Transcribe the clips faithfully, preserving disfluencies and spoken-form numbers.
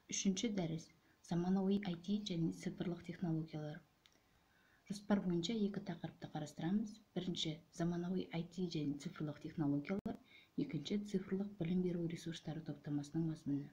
Үшінші дәріс заманауи ай ти және цифрлық технологиялар. Жоспар бойынша екі тақырыпты қарастырамыз. Бірінші заманауи ай ти және цифрлық технологиялар, екінші цифрлық білім беру ресурстары топтамасының мазмұны.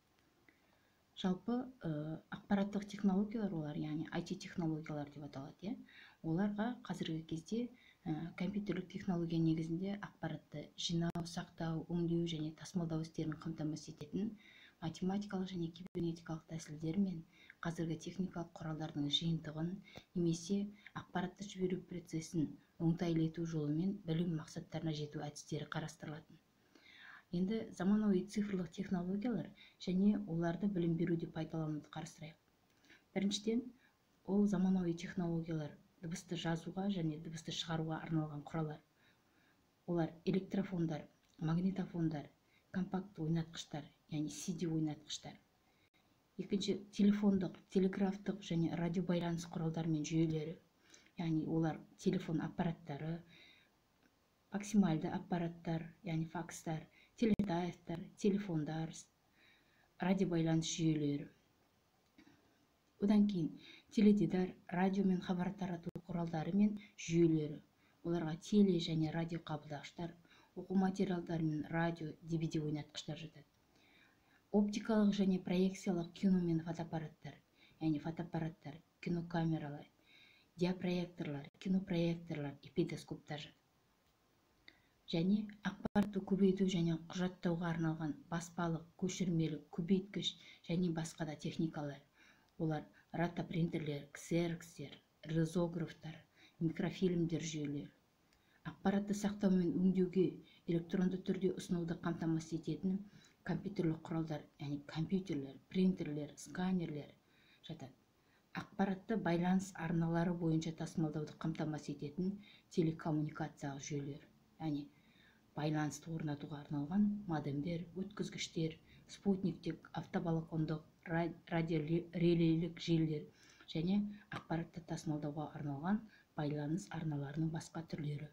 Жалпы ақпараттық технологиялар олар, яғни ай ти технологиялар деп аталады. Оларға қазіргі кезде компьютерлік технология негізінде ақпаратты жинау, сақтау, өңдеу және тасымалдау істерін қамтамасыз ететін математикалық және кибернетикалық тәсілдер мен қазіргі техникалық құралдардың жиынтығын немесе ақпаратты жіберу процесін оңтайлету жолымен білім мақсаттарына жету әдістері қарастырылатын. Енді заманауи цифрлық технологиялар және оларды білім беруде пайдалануды қарастырайық. Біріншіден, ол заманауи технологиялар дыбысты жазуға және дыбысты шығаруға арналған құралдар. Олар электрофондар, магнитофондар, компакт ойнатқыштар, яғни си ди ойнатқыштар. Екінші, телефондық, телеграфтық және радио байланыс құралдар мен жүйелері, яғни олар телефон аппараттары, факсимильді аппараттар, яғни факстар, телетайптар, телефондар, радио байланыс жүйелері. Одан кейін теледидар, радио мен хабар тарату құралдары мен жүйелері. Оларға теле және радио қабылдағыштар, оқу материалдары мен радио, ди ви ди ойнатқыштар жатады. Оптикалық және проекциялық кино мен фотоаппараттар, яғни фотоаппараттар, кинокамералар, диапроекторлар, кинопроекторлар, эпидоскоптар жатады. Және ақпаратты көбейту және құжаттауға арналған баспалық, көшірмелік, көбейткіш және басқа да техникалар. Олар ротопринтерлер, ксерокстер, ризографтар, микрофильмдер жүйелері. Ақпаратты сақтау мен өңдеуге электронды түрде ұсынуды қамтамасыз ететін компьютерлік құралдар, яғни компьютерлер, принтерлер, сканерлер жатады. Ақпаратты байланыс арналары бойынша тасымалдауды қамтамасыз ететін телекоммуникациялық жүйелер, яғни байланысты орнатуға арналған модемдер, өткізгіштер, спутниктік, автобалақондық, радиорелейлік желілер және ақпаратты тасымалдауға арналған байланыс арналарының басқа түрлері.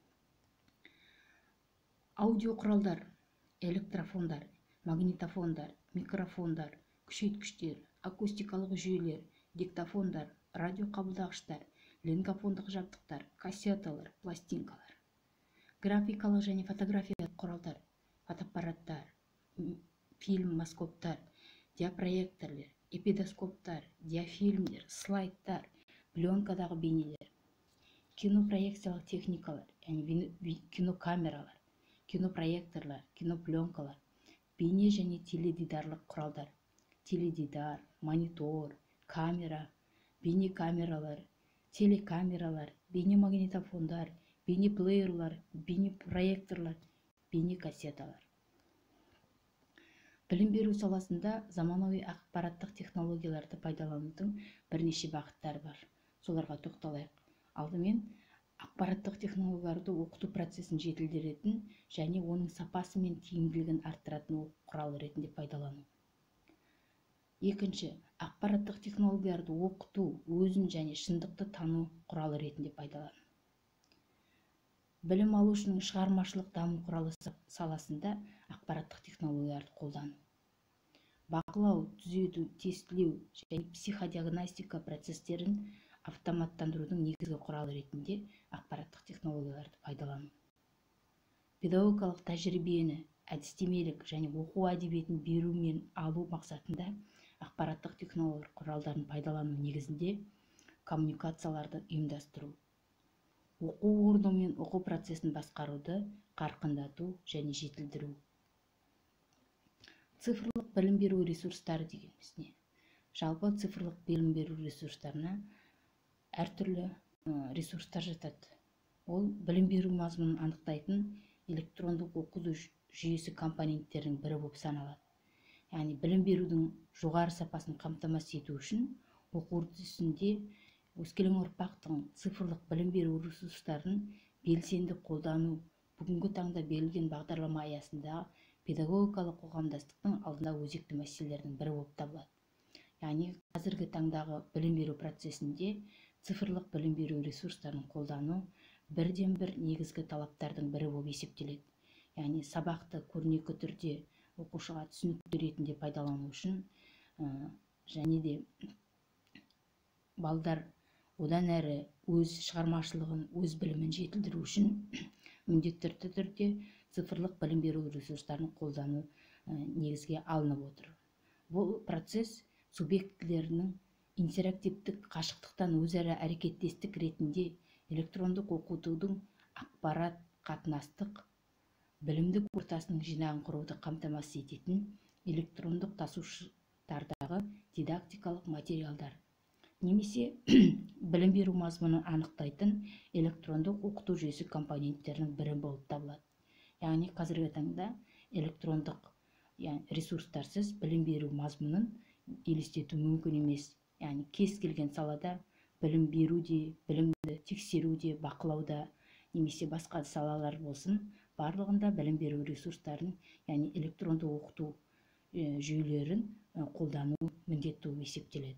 Аудио құралдар, электрофондар, магнитофондар, микрофондар, күшейткіштер, акустикалық жүйелер, диктофондар, радио қабылдағыштар, лингафондық жабдықтар, кассеталар, пластинкалар. Графикалық және фотографиялық құралдар, фотоаппараттар, фильмоскоптар, диапроекторлер, эпидоскоптар, диафильмдер, слайдтар, пленкадағы бейнелер. Кинопроекциялық техникалар, яғни кинокамералар, кинопроекторлар, кинопленкалар, бейне және теледидарлық құралдар, теледидар, монитор, камера, бейне камералар, телекамералар, бейне магнитофондар, бейне плеерлар, бейне проекторлар, бейне кассеталар. Білім беру саласында заманауи ақпараттық технологияларды пайдаланудың бірнеше бағыттары бар. Соларға тоқталайық. Алдымен ақпараттық технологияларды оқыту процесін жетілдіретін және оның сапасы мен тиімділігін арттыратын оқу құралы ретінде пайдалану. Екінші, ақпараттық технологияларды оқыту, өзін және шындықты тану құралы ретінде пайдалану. Білім алушының шығармашылық даму құралы саласында ақпараттық технологияларды қолдану. Бақылау, түзету, тестілеу және психодиагностика процестерін автоматтандырудың негізгі құралы ретінде ақпараттық технологияларды пайдалану. Педагогикалық тәжірибені, әдістемелік және оқу әдебиетін беру мен алу мақсатында ақпараттық технологиялар құралдарын пайдалану негізінде коммуникацияларды ұйымдастыру. Оқу орны мен оқу процесін басқаруды қарқындату және жетілдіру. Цифрлық білім беру ресурстары дегеніміз не? Жалпы цифрлық білім беру ресурстарына әртүрлі ресурстар жатады. Ол білім беру мазмұнын анықтайтын электрондық оқыту жүйесі компоненттерінің бірі болып саналады. Яғни білім берудің жоғары сапасын қамтамасыз ету үшін оқу үрдісінде өскелең ұрпақтың цифрлық білім беру ресурстарын белсенді қолдану бүгінгі таңда берілген бағдарлама аясында педагогикалық қоғамдастықтың алдында өзекті мәселелердің бірі болып табылады. Яғни қазіргі таңдағы білім беру процесінде цифрлық білім беру ресурстарын қолдану бірден бір негізгі талаптардың бірі болып есептеледі. Яғни сабақты көрнекі түрде оқушыға түсінікті ретінде пайдалану үшін және де балдар одан әрі өз шығармашылығын, өз білімін жетілдіру үшін міндетті түрде цифрлық білім беру ресурстарын қолдану негізге алынып отыр. Бұл процесс субъектілерінің интерактивтік қашықтықтан өзара әрекеттестік ретінде электрондық оқытудың ақпарат қатынастық білімдік ортасының жинағын құруды қамтамасыз ететін электрондық тасушылардағы дидактикалық материалдар немесе білім беру мазмұнын анықтайтын электрондық оқыту жүйесі компоненттерінің бірі болып табылады. Яғни қазіргі таңда электрондық ресурстарсыз білім беру мазмұнын елестету мүмкін емес. Яғни кез келген салада білім беруде, білімді тексеруде, бақылауда немесе басқа салалар болсын, барлығында білім беру ресурстарын, яғни электронды оқыту жүйелерін қолдану міндетті болып есептеледі.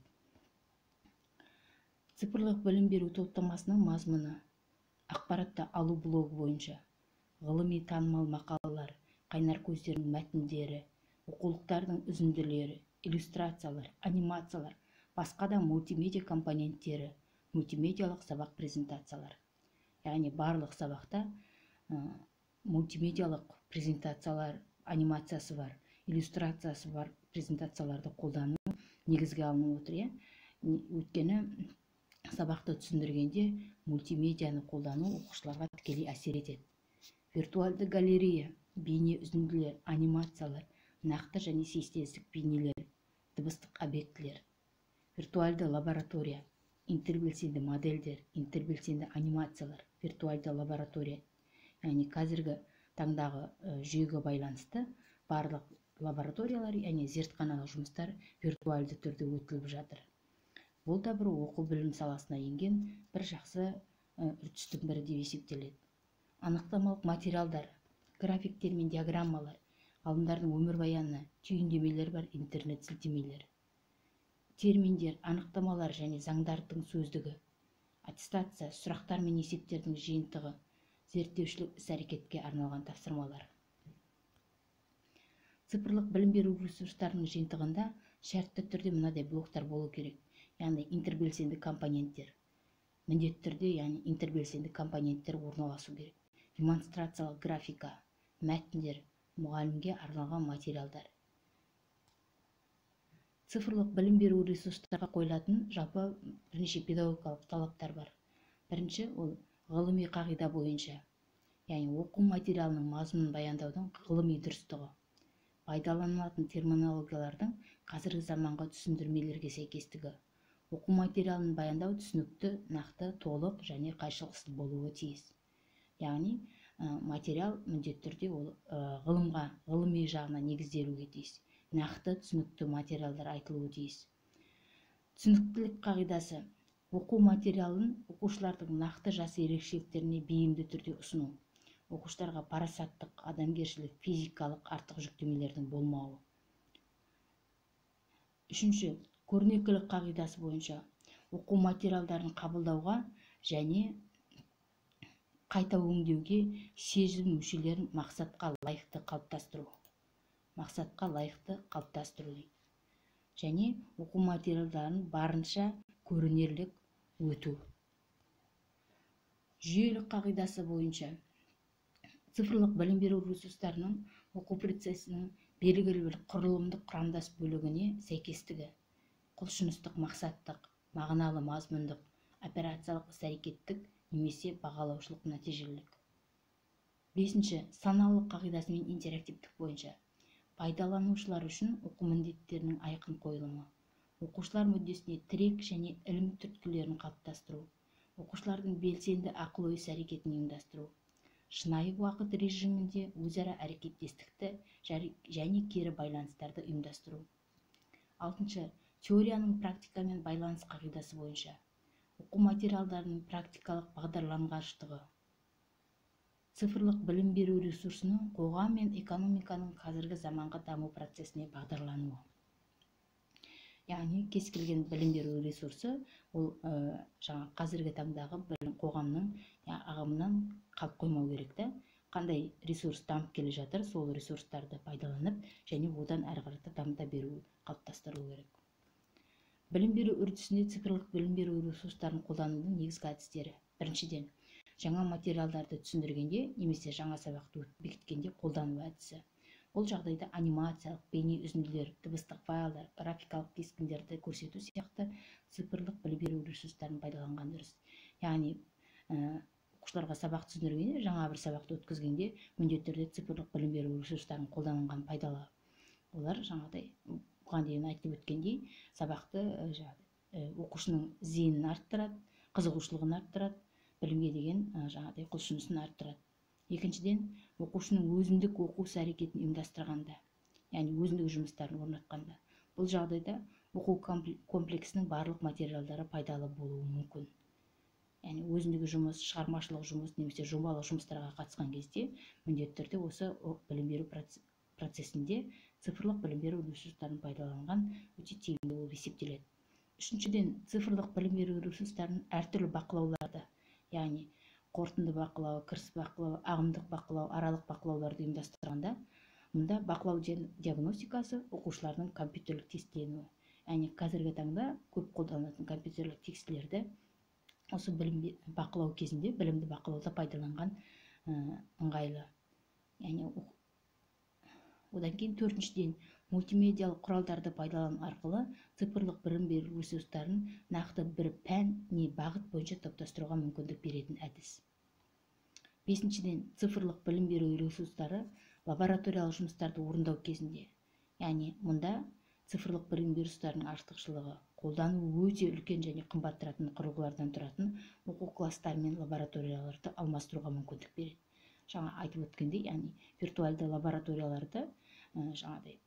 Цифрлық білім беру топтамасының мазмұны ақпаратты алу блогы бойынша ғылыми танымал мақалалар, қайнар көздердің мәтіндері, оқулықтардың үзінділері, иллюстрациялар, анимациялар, басқа да мультимедиа компоненттері, мультимедиалық сабақ презентациялар. Яғни барлық сабақта мультимедиалық презентациялар, анимациясы бар, иллюстрациясы бар презентацияларды қолдану негізге алынып отыр. Өйткені сабақты түсіндіргенде мультимедианы қолдану оқушыларға тікелей әсер етеді. Виртуалды галерея, бейне үзінділер, анимациялар, нақты және синтездік бейнелер, дыбыстық объектілер. Виртуалды лаборатория, интербелсенді модельдер, интербелсенді анимациялар, виртуалды лаборатория. Яғни қазіргі таңдағы жүйеге байланысты барлық лабораториялар, яғни зертханалық жұмыстар виртуалды түрде өтіліп жатыр. Бұл да бір оқу білім саласына енген бір жақсы үрдістің бірі деп есептеледі. Анықтамалық материалдар, графиктер мен диаграммалар, ғалымдардың өмірбаяны, түйіндемелер бар интернет сілтемелері. Терминдер, анықтамалар және заңдардың сөздігі, аттестация, сұрақтар мен есептердің жиынтығы, зерттеушілік іс-әрекетке арналған тапсырмалар. Цифрлық білім беру ресурстарының жиынтығында шартты түрде мынадай блоктар болу керек. Яғни интербелсенді компоненттер. Міндетті түрде, яғни интербелсенді компоненттер орналасу керек. Демонстрациялық графика, мәтіндер, мұғалімге арналған материалдар. Цифрлық білім беру ресурстарға қойылатын жалпы бірнеше педагогикалық талаптар бар. Бірінші, ол ғылыми қағида бойынша, яғни оқу материалының мазмұнын баяндаудың ғылыми дұрыстығы, пайдаланылатын терминологиялардың қазіргі заманға түсіндірмелерге сәйкестігі, оқу материалын баяндау түсінікті, нақты, толық және қайшылықсыз болуы тиіс. Яғни материал міндетті түрде ол ғылымға, ғылыми жағына негізделуге тиіс. Нақты, түсінікті материалдар айтылуы тиіс. Түсініктілік қағидасы: оқу материалын оқушылардың нақты жас ерекшеліктеріне бейімді түрде ұсыну. Оқушыларға парасаттық, адамгершілік, физикалық артық жүктемелердің болмауы. Үшінші, көрнекілік қағидасы бойынша оқу материалдарын қабылдауға және қайта өңдеуге сезім мүшелерін мақсатқа лайықты қалыптастыру. Мақсатқа лайықты қалыптастыру дейді. Және оқу материалдарын барынша көрінерлік өту. Жүйелік қағидасы бойынша цифрлық білім беру ресурстарының оқу процесінің белгілі бір құрылымдық құрамдас бөлігіне сәйкестігі, құлшыныстық мақсаттық, мағыналы мазмұндық, операциялық іс-әрекеттік немесе бағалаушылық нәтижелілік. Бесінші, саналылық қағидасы мен интерактивтік бойынша пайдаланушылар үшін оқу міндеттерінің айқын қойылымы, оқушылар мүддесіне тірек және ілім түрткілерін қалыптастыру, оқушылардың белсенді ақыл-ой іс-әрекетін ұйымдастыру, шынайы уақыт режимінде өзара әрекеттестікті және кері байланыстарды ұйымдастыру. Алтыншы, теорияның практикамен байланыс қағидасы бойынша оқу материалдарының практикалық бағдарланғыштығы, цифрлық білім беру ресурсының қоғам мен экономиканың қазіргі заманғы даму процесіне бағдарлануы. Яғни кез келген білім беру ресурсы ол жаңа қазіргі таңдағы қоғамның ағымынан қалып қоймау керек. қандай ресурс дамып келе жатыр, сол ресурстарды пайдаланып және одан әрі қарата дамыта беру қалыптастыру керек. Білім беру үрдісінде цифрлық білім беру ресурстарын қолданудың негізгі әдістері. Біріншіден, жаңа материалдарды түсіндіргенде немесе жаңа сабақты бекіткенде қолдану әдісі. Бұл жағдайда анимациялық, бейне үзінділер, дыбыстық файлдар, графикалық кескіндерді көрсету сияқты цифрлық білім беру ресурстарын пайдаланған дұрыс. Яғни, оқушыларға сабақ түсіндіргенде, жаңа бір сабақты өткізгенде міндетті түрде цифрлық білім беру ресурстарын қолданылған пайдалы. Олар жаңағыдай, бұған дейін айтып өткендей, сабақты оқушының зейінін арттырады, қызығушылығын арттырады, білімге деген жаңағыдай құлшынысын арттырады. Екіншіден, оқушының өзіндік оқу іс-әрекетін ұйымдастырғанда, яғни өзіндік жұмыстарын орнатқанда. Бұл жағдайда оқу комплексінің барлық материалдары пайдалы болуы мүмкін. Яғни өзіндік жұмыс, шығармашылық жұмыс немесе жобалық жұмыстарға қатысқан кезде міндетті түрде осы білім беру процесінде цифрлық білім беру ресурстарын пайдаланған өте тиімді болып есептеледі. Үшіншіден, цифрлық білім беру ресурстарын әртүрлі бақылауларды, яғни қорытынды бақылау, кіріс бақылау, ағымдық бақылау, аралық бақылауларды ұйымдастырғанда, мұнда бақылау диагностикасы оқушылардың компьютерлік тестіленуі. Яғни қазіргі таңда көп қолданылатын компьютерлік тестілерді осы білім бақылау кезінде, білімді бақылауда пайдаланған ыңғайлы. Яғни одан кейін төртіншіден, мультимедиалық құралдарды пайдалану арқылы цифрлық білім беру ресурстарын нақты бір пән не бағыт бойынша топтастыруға мүмкіндік беретін әдіс. Бесіншіден, цифрлық білім беру ресурстары лабораториялық жұмыстарды орындау кезінде. Яғни, мұнда цифрлық білім беру ресурстарының артықшылығы қолдану өте үлкен және қымбат тұратын құрылғылардан тұратын оқу класстары мен лабораторияларды алмастыруға мүмкіндік береді. Жаңа айтып өткендей, яғни виртуальды лабораторияларды жаңағыдай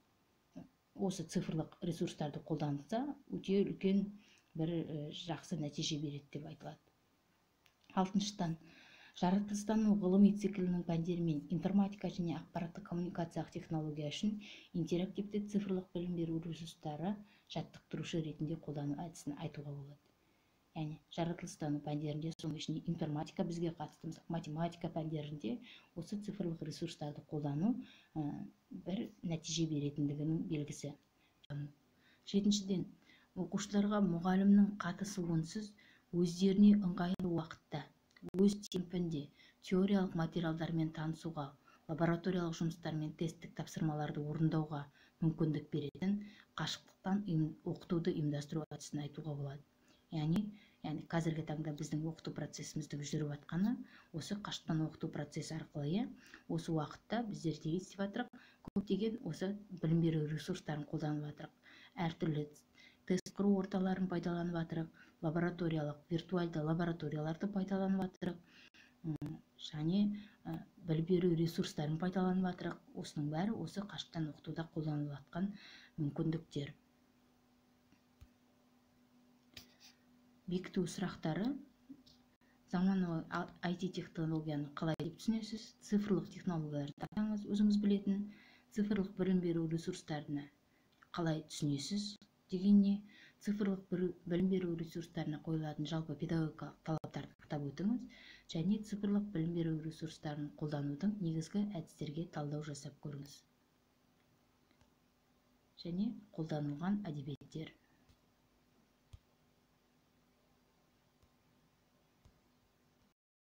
осы цифрлық ресурстарды қолданса, өте үлкен бір жақсы нәтиже береді деп айтылады. Алтыншыдан, жаратылыстану ғылыми циклінің пәндері мен информатика және ақпараттық коммуникациялық технология үшін интерактивті цифрлық білім беру ресурстары жаттықтырушы ретінде қолдану әдісін айтуға болады. Яғни, жаратылыстану пәндерінде, соның ішінде информатика бізге қатысты, математика пәндерінде осы цифрлық ресурстарды қолдану бір нәтиже беретіндігінің белгісі. Жетіншіден, оқушыларға мұғалімнің қатысуынсыз өздеріне ыңғайлы уақытта, өз темпінде теориялық материалдармен танысуға, лабораториялық жұмыстар мен тесттік тапсырмаларды орындауға мүмкіндік беретін қашықтықтан оқытуды ұйымдастыру әдісін айтуға болады. Яғни, яғни қазіргі таңда біздің оқыту процесіміздің жүріп жатқаны осы қашықтан оқыту процесі арқылы, осы уақытта біздер де естіп жатырық, көптеген осы білім беру ресурстарын қолданып жатырық. Әртүрлі тест құру орталарын пайдаланып жатырық, лабораториялық, виртуальды лабораторияларды пайдаланып жатырық, және білім беру ресурстарын пайдаланып жатырық. Осының бәрі осы қашықтан оқытуда қолданылып жатқан мүмкіндіктер. Бекіту сұрақтары: заманауи ай ти технологияны қалай деп түсінесіз? Цифрлық технологияларды атаңыз, өзіңіз білетін. Цифрлық білім беру ресурстарына қалай түсінесіз дегенне, цифрлық білім беру ресурстарына қойылатын жалпы педагогикалық талаптарды атап өтіңіз, және цифрлық білім беру ресурстарын қолданудың негізгі әдістерге талдау жасап көріңіз. Және қолданылған әдебиеттер.